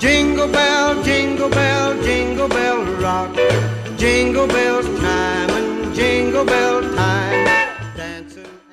jingle bell rock. Jingle bells chime and jingle bell time. Dancing.